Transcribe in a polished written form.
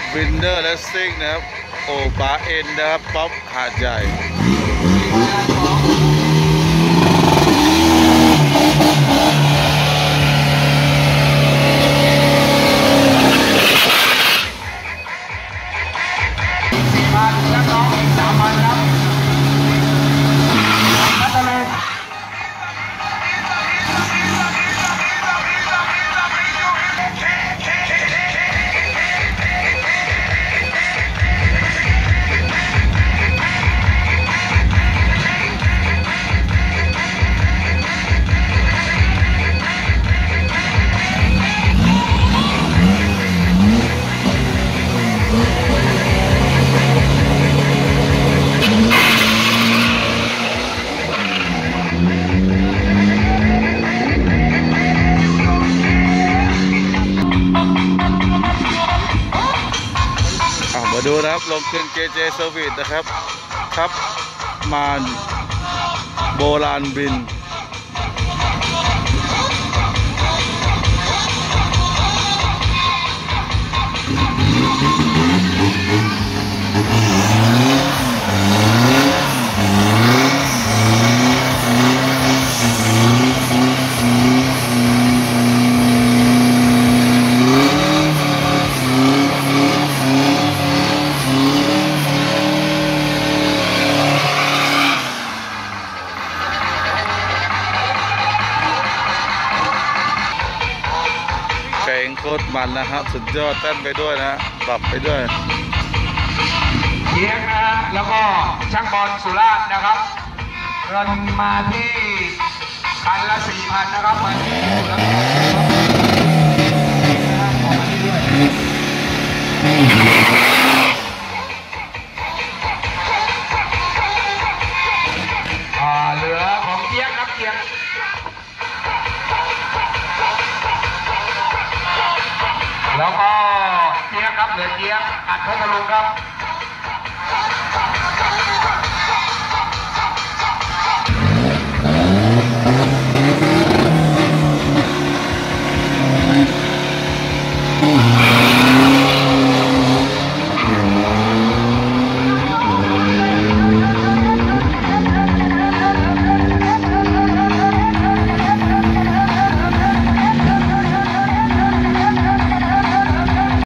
วินเดอร์และซิ่งนะครับโอปาเอ็นนะครับป๊อปหาดใหญ่มาดูนะครับลงเครื่อง JJ Service นะครับครับมานโบราณบินแข่งโคตรมันนะครับสุดยอดเต้นไปด้วยนะปรับไปด้วยเทียงนะแล้วก็ช่างบอลสุราษฎร์นะครับเงินมาที่คันละ 4,000 นะครับมาที่สุราษฎร์เหลือของเทียงครับเทียงแล้วก็เจี๊ยบครับเหลือเจี๊ยบอัดพัทลุงครับ